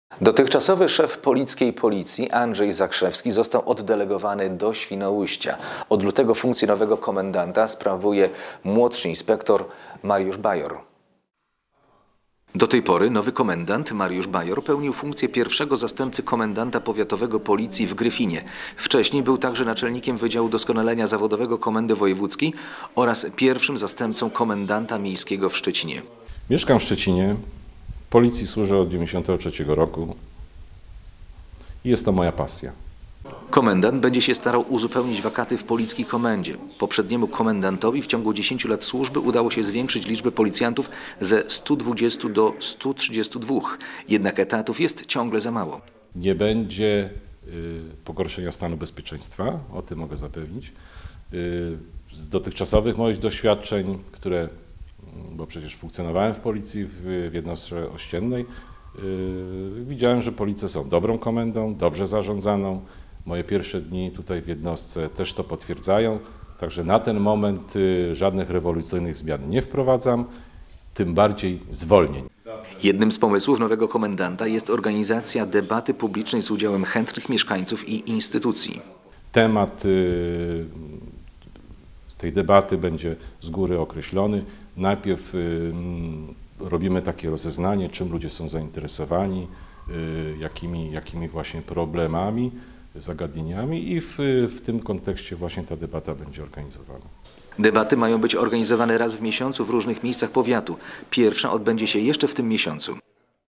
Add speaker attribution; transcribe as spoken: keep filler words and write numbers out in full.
Speaker 1: Dotychczasowy szef polickiej policji Andrzej Zakrzewski został oddelegowany do Świnoujścia. Od lutego funkcję nowego komendanta sprawuje młodszy inspektor Mariusz Bajor. Do tej pory nowy komendant Mariusz Bajor pełnił funkcję pierwszego zastępcy komendanta powiatowego policji w Gryfinie. Wcześniej był także naczelnikiem Wydziału Doskonalenia Zawodowego Komendy Wojewódzkiej oraz pierwszym zastępcą komendanta miejskiego w Szczecinie.
Speaker 2: Mieszkam w Szczecinie, policji służę od dziewięćdziesiątego trzeciego roku i jest to moja pasja.
Speaker 1: Komendant będzie się starał uzupełnić wakaty w polickiej komendzie. Poprzedniemu komendantowi w ciągu dziesięciu lat służby udało się zwiększyć liczbę policjantów ze stu dwudziestu do stu trzydziestu dwóch. Jednak etatów jest ciągle za mało.
Speaker 2: Nie będzie y, pogorszenia stanu bezpieczeństwa, o tym mogę zapewnić. Y, z dotychczasowych moich doświadczeń, które, bo przecież funkcjonowałem w policji w, w jednostce ościennej, y, widziałem, że police są dobrą komendą, dobrze zarządzaną. Moje pierwsze dni tutaj w jednostce też to potwierdzają, także na ten moment y, żadnych rewolucyjnych zmian nie wprowadzam, tym bardziej zwolnień.
Speaker 1: Jednym z pomysłów nowego komendanta jest organizacja debaty publicznej z udziałem chętnych mieszkańców i instytucji.
Speaker 2: Temat y, tej debaty będzie z góry określony. Najpierw y, robimy takie rozeznanie, czym ludzie są zainteresowani, y, jakimi, jakimi właśnie problemami, zagadnieniami i w, w tym kontekście właśnie ta debata będzie organizowana.
Speaker 1: Debaty mają być organizowane raz w miesiącu w różnych miejscach powiatu. Pierwsza odbędzie się jeszcze w tym miesiącu.